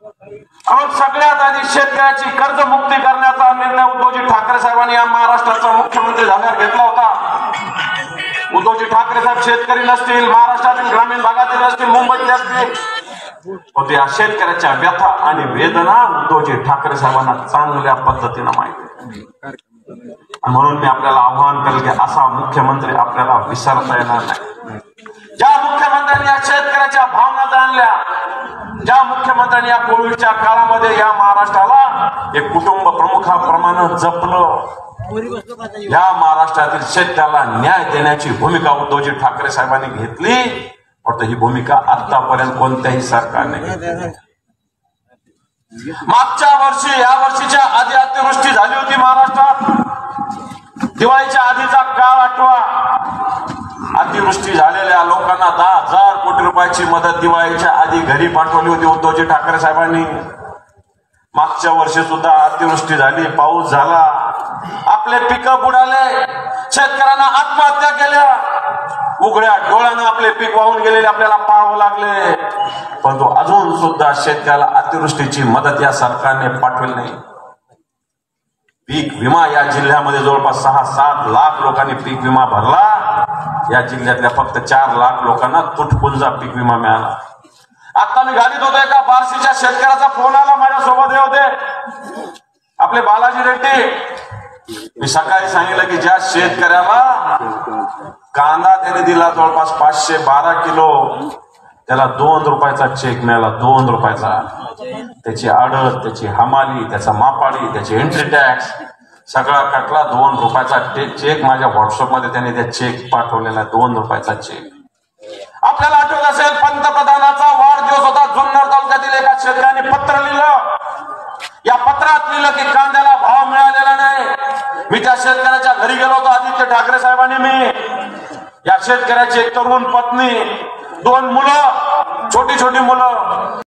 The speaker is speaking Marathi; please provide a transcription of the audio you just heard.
म्हणून सगळ्यात आधी शेतकऱ्याची कर्जमुक्ती करण्याचा निर्णय उद्धवजी ठाकरे साहेबांनी या महाराष्ट्राचा मुख्यमंत्री झाल्यावर घेतला होता। उद्धवजी ठाकरे साहेब शेतकरी नसतील, महाराष्ट्रातील ग्रामीण भागातील असतील, मुंबईतले असतील, पण या शेतकऱ्याच्या व्यथा आणि वेदना उद्धवजी ठाकरे साहेबांना चांगल्या पद्धतीने माहिती आहे। म्हणून मी आपल्याला आव्हान करेल की असा मुख्यमंत्री आपल्याला विसरता येणार नाही। ज्या मुख्यमंत्र्यांनी या शेतकऱ्याच्या भावना जाणल्या, ज्या मुख्यमंत्र्यांनी या कोविडच्या काळामध्ये या महाराष्ट्राला एक कुटुंब प्रमुखाप्रमाणे जपलं, या महाराष्ट्रातील शेतकऱ्याला न्याय देण्याची भूमिका उद्धवजी ठाकरे साहेबांनी घेतली। वाटतं ही भूमिका आतापर्यंत कोणत्याही सरकारने घेतली। मागच्या वर्षी या वर्षीच्या आधी अतिवृष्टी झाली होती महाराष्ट्रात। दिवाळीच्या आधीचा काळ आठवा। अतिवृष्टी झालेल्या लोकांना 10,000 कोटी रुपयाची मदत दिवाळीच्या आधी घरी पाठवली होती उद्धवजी ठाकरे साहेबांनी। मागच्या वर्षी सुद्धा अतिवृष्टी झाली, पाऊस झाला, आपले पिकं बुडाले, शेतकऱ्यांना आत्महत्या केल्या, उघड्या डोळ्यानं आपले पीक वाहून गेलेले आपल्याला पाहावं लागले। पण तो अजून सुद्धा शेतकऱ्याला अतिवृष्टीची मदत या सरकारने पाठवली नाही। पीक विमा या जिल्ह्यामध्ये जवळपास 6-7 लाख लोकांनी पीक विमा भरला। या जिल्ह्यातल्या फक्त 4 लाख लोकांना तुटपुंजा पीक विमा मिळाला। आता मी गाडीत होतो, एका बार्शीच्या शेतकऱ्याचा फोन आला, माझ्यासोबत हे होते आपले बालाजी रेड्डी। मी सकाळी सांगितलं की ज्या शेतकऱ्याला कांदा त्याने दिला जवळपास 512 किलो, त्याला 2 रुपयाचा चेक मिळाला, 2 रुपयाचा। त्याची आडत, त्याची हमाली, त्याचा मापाडी, त्याची एंट्री टॅक्स सगळा कटला। 2 रुपयाचा चेक माझ्या व्हॉट्सअपमध्ये त्याने त्या चेक पाठवलेला, 2 रुपयाचा चेक। आपल्याला आठवत असेल पंतप्रधानाचा वाढदिवस होता, जुन्नर तालुक्यातील एका शेतकऱ्याने पत्र लिहिलं। या पत्रात लिहिलं की कांद्याला भाव मिळालेला नाही। मी त्या शेतकऱ्याच्या घरी गेलो होतो, आदित्य ठाकरे साहेबांनी मी या शेतकऱ्याची एक तरुण पत्नी, 2 मुलं, छोटी छोटी मुलं,